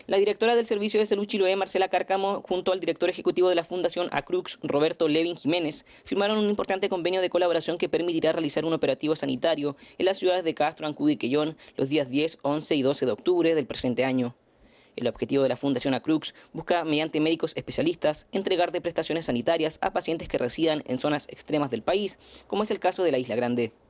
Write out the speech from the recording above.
La directora del Servicio de Salud Chiloé, Marcela Cárcamo, junto al director ejecutivo de la Fundación Acrux, Roberto Levin Jiménez, firmaron un importante convenio de colaboración que permitirá realizar un operativo sanitario en las ciudades de Castro, Ancud y Quellón los días 10, 11 y 12 de octubre del presente año. El objetivo de la Fundación Acrux busca, mediante médicos especialistas, entregar de prestaciones sanitarias a pacientes que residan en zonas extremas del país, como es el caso de la Isla Grande.